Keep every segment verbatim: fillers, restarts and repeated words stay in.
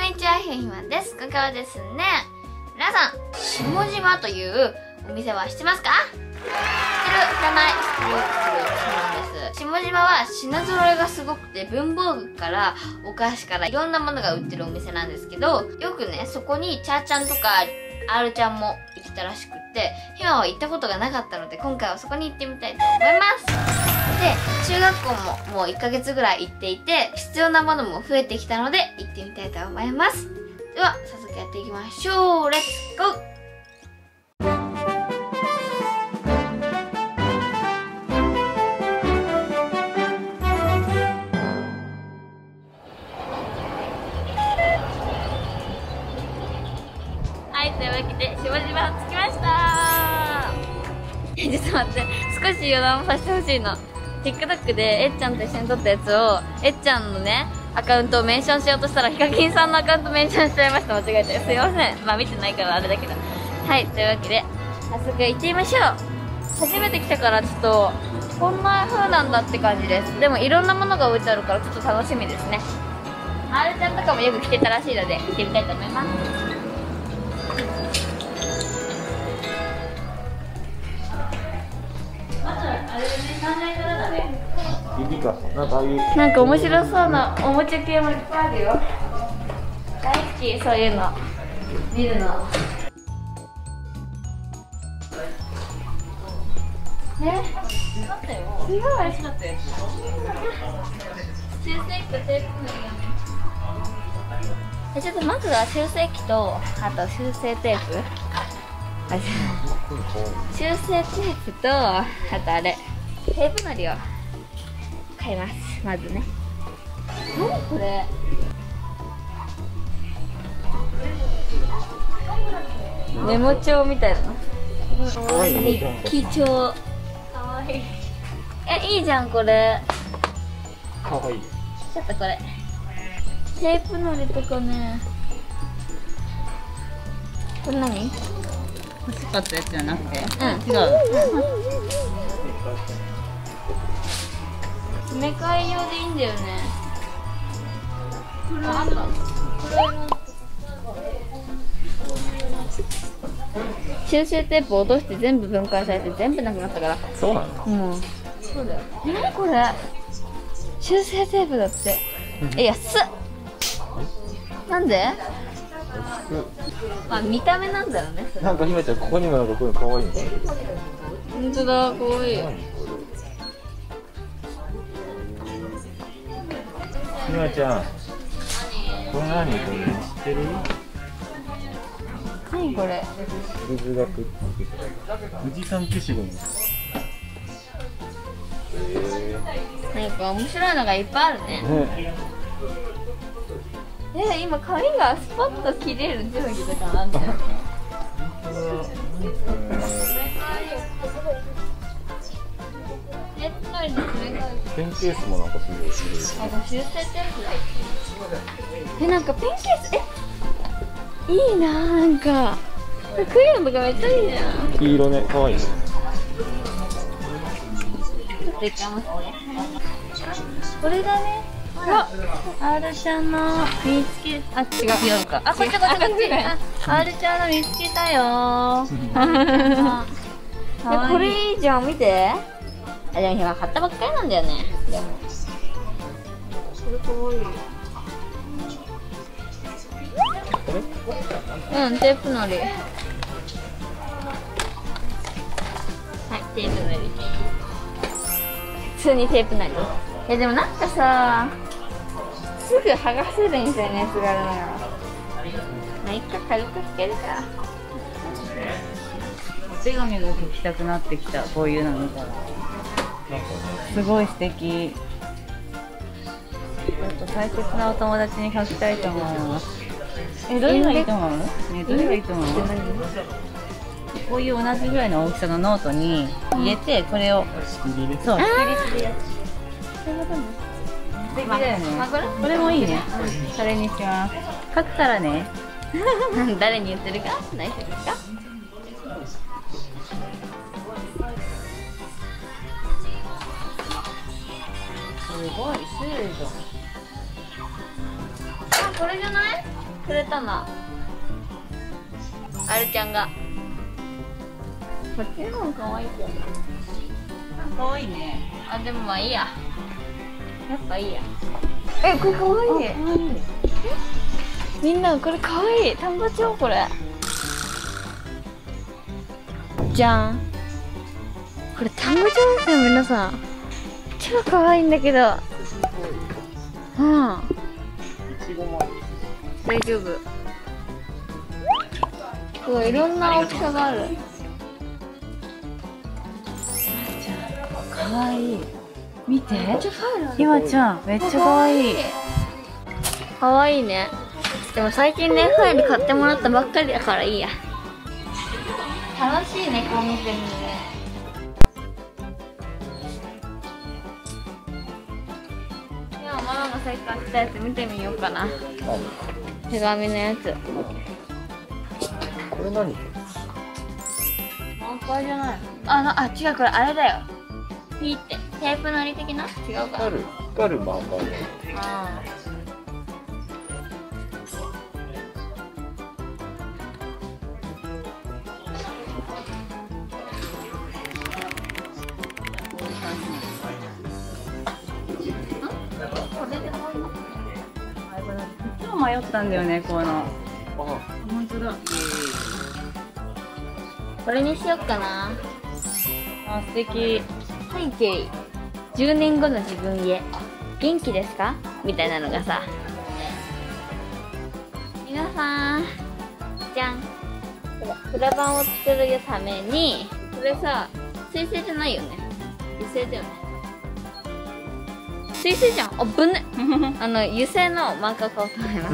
にちは、ひひまです。今回はですね、皆さん、下島というお店は知ってますか？知ってる？知らない？知ってる？そうなんです。下島は品揃えがすごくて、文房具からお菓子からいろんなものが売ってるお店なんですけど、よくね、そこにチャーちゃんとか R ちゃんも行ってたらしくって、ひまは行ったことがなかったので、今回はそこに行ってみたいと思います。で、中学校ももういっかげつぐらい行っていて、必要なものも増えてきたので、行ってみたいと思います。では、早速やっていきましょう。レッツゴー！はい、というわけで、下島着きましたー。ちょっと待って、少し余談をさせてほしいの。TikTok でえっちゃんと一緒に撮ったやつを、えっちゃんのね、アカウントをメンションしようとしたら、ヒカキンさんのアカウントメンションしちゃいました。間違えて。すいません。まあ見てないからあれだけど。はい、というわけで、早速行ってみましょう。初めて来たからちょっと、こんな風なんだって感じです。でもいろんなものが置いてあるからちょっと楽しみですね。R ちゃんとかもよく来てたらしいので、行ってみたいと思います。まず、あれね、さんがいからだね。 なんかああいうなんか面白そうなおもちゃ系もいっぱいあるよ。大好き、そういうの見るの。え、待ってよ。すごい美味しかったよ。修正機とテープのりがね。え、ちょっとまずは修正機とあと修正テープ。修正テープとあとあれテープのりを買います。まずね。何これ？メモ帳みたいな。 かわいい日記帳。かわいい。え、いいじゃんこれ。 かわいい。 ちょっとこれ。テープのりとかね。これ何？ 欲しかったやつじゃなくて、 うん、 違う。 詰め替え用でいいんだよね。あった。修正テープを落として全部分解されて全部なくなったから。 そうなの？ うん。そうだよ。え、なにこれ？修正テープだって。え、安っ。なんで？まあ見た目なんだろうね。 なんかひめちゃんここにもなんかこういうのかわいいの。 本当だ、かわいい。 ひめちゃん。これ何これ知ってる？ 何これ？ 仏学富士山消しゴム。 なんか面白いのがいっぱいあるね。 ね。 え、今髪がスポッと切れる定規とかなんだよ。え、なにペンケースもなんかすごい種類。 あ、修正テープ。え、なんかペンケース、え、いいな、なんかクリアンとかめっちゃいいじゃん。 黄色ね、かわいいね。 ちょっと一回持ってね。これだね。あ、R ちゃんの見つけ、あ、違う、違うか。あ、こっちこっちこっち。あ、R ちゃんの見つけたよー。これいいじゃん、見て。あ、でも今買ったばっかりなんだよね。でも。これかわいい。うん、テープのり。はい、テープのり。普通にテープのり。え、でもなんかさ、すぐ剥がせるんですよね、すがるのが。まあ、一回軽く拭けるから。 お手紙が書きたくなってきた、こういうの見たら。すごい素敵。ちょっと大切なお友達に書きたいと思います。え、どれがいいと思う？ね、どれがいいと思う？こういう同じぐらいの大きさのノートに入れて、これを。 仕切りね。 そう、仕切りするやつ。素敵だよね。これもいいね。それにします。書くからね。 誰に言ってるか内緒ですか？ すごい、シールド。 あ、これじゃない？ くれたな。あるちゃんが。こっちの方が可愛いけど。 可愛いね。 あ、でもまあいいや。やっぱいいや。え、これ可愛い。 可愛い。 みんなこれ可愛い。丹波町これ。じゃん。これ丹波町ですよ皆さん。超可愛いんだけど。うん。大丈夫。すごいいろんな大きさがある。 可愛い。見て。 めっちゃファイルある。 ひまちゃん、めっちゃ可愛い。 可愛いね。でも最近ね、ファイル買ってもらったばっかりだからいいや。楽しいね、こう見てるのね。今ママがさっき買ったやつ見てみようかな。手紙のやつ。 これ何？ 満開じゃない。 あの、あ、違う、これあれだよ。ピーって、テープのり的な？違うか。 光る光るマーカーだよ。 あいつも迷ったんだよね、この。 あ、 本当だ。 これにしよっかな。 あ、素敵。 背景じゅうねんごの自分へ元気ですかみたいなのがさ、皆さんじゃん、プラ板を作るために、これさ水性じゃないよね、油性だよね。水性じゃん。あぶねあの油性のマーカー買おうと思います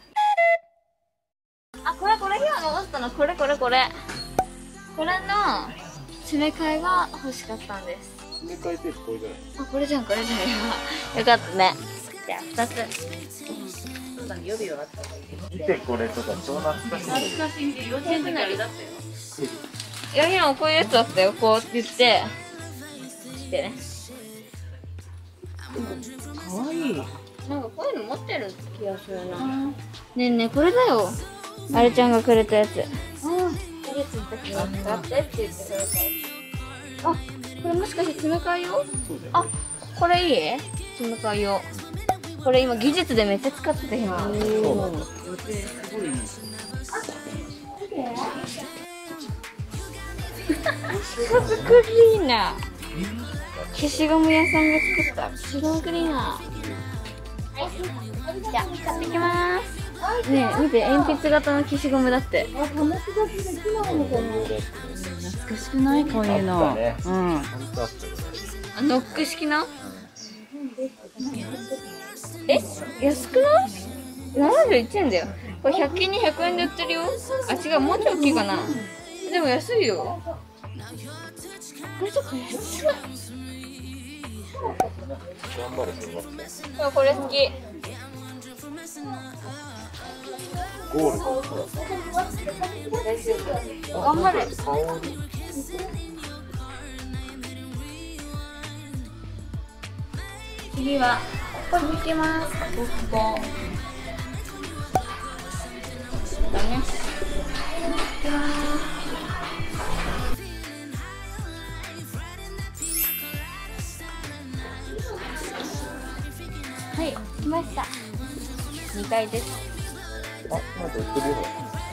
あ、これこれ今の思ったの、これこれこれこれの詰め替えが欲しかったんです。 詰め替えてこれじゃない。 あ、これじゃん、これじゃん。よかったね。じゃあ、二つ。 そうだね、予備はあった。 見てこれとか超懐かしい。 懐かしい。幼稚園の時あれだったよ。 いや、今こういうやつだったよ。こう言って。してね。 可愛い。 なんかこういうの持ってる気がするな。ねえねえ、これだよ。あれちゃんがくれたやつ。ああ、手術の時に使ってって言ってくれたやつ。あ、これもしかして詰め替えよう？あ、これいい？詰め替えよう。これ今技術でめっちゃ使ってて今。 おお。予定すごいね。 四角クリーナー。消しゴム屋さんが作った消しゴムクリーナー。じゃあ買ってきます。ねえ見て、鉛筆型の消しゴムだって。 懐かしくないこういうの。 あったね。 うん。 本当あったよ。 あ、ノック式な。え、安くない？ななじゅういちえんだよ。これひゃく均にひゃくえんで売ってるよ。あ、違う、もうちょい大きいかな。でも安いよ。これとか安い。 頑張れ、小学生。 でもこれ好き。 ゴールド。 頑張れ。次はここに行きます。ここだね。行きます。はい、来ました。にかいです。 あ、まだ売ってるよ。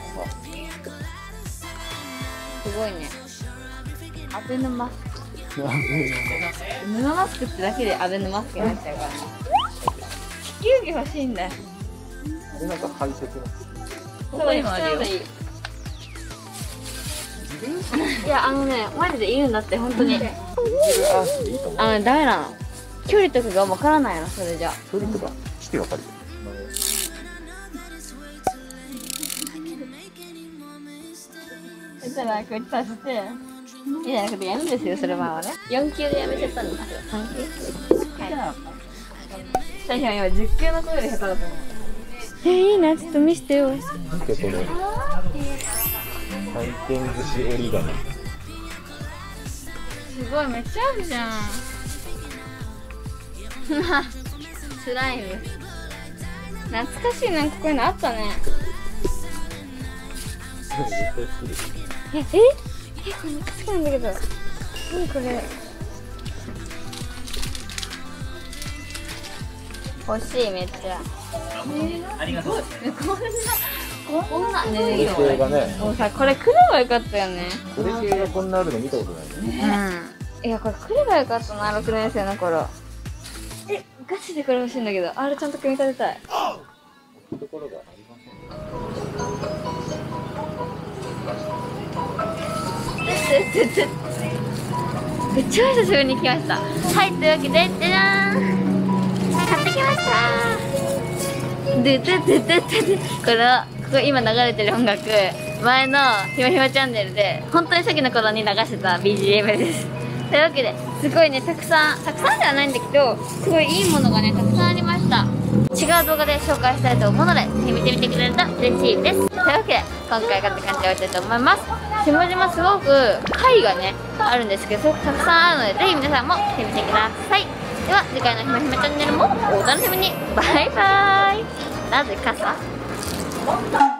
すごいね。アベノマスク。布マスクってだけでアベノマスクになっちゃうからね。地球儀欲しいんだよ。 これなんかハイテクな。 ここにもあるよ。いや、あのね、マジでいるんだって、本当に。 あ、いいかも。 あの、ダメなの。距離とかがわからないの、それじゃ。 距離とか来てわかるよ。 そしたら、こいつさせて、みたいなことやるんですよ、それはね。よん級でやめちゃったんですよ。さん級？はい。最初今じゅっ級の子より下手だと思う。え、いいな、ちょっと見せてよ。 見てこれ。回転寿司折り紙。 すごい、めっちゃあるじゃん。スライム。 懐かしい、なんかこういうのあったね。え、ええ、これめっちゃ好きなんだけど。何これ。欲しい、めっちゃ。 ありがとう。 こんな、 こね、いいよ。 れ系がね、 もうさ、これ来ればよかったよね。 これ系がこんなあるの見たことないね。 うん。いや、これ来ればよかったな、ろくねん生の頃。え、ガチでこれ欲しいんだけど、あれちゃんと組み立てたい。 ところがありません。 めっちゃ久しぶりに来ました。はい、というわけで、じゃじゃーん、買ってきましたー。でででででで、これここ今流れてる音楽、前のひまひまチャンネルで本当に初期の頃に流してた ビージーエム です。というわけで、すごいね、たくさんたくさんではないんだけど、すごいいいものがね、たくさんありました。違う動画で紹介したいと思うので、ぜひ見てみてくれると嬉しいです。というわけで、今回こんな感じで終わりたいと思います。下島すごく貝がねあるんですけど、すごくたくさんあるので、ぜひ皆さんも来てみてください。では次回のひまひまチャンネルもお楽しみに。バイバーイ。なぜ傘？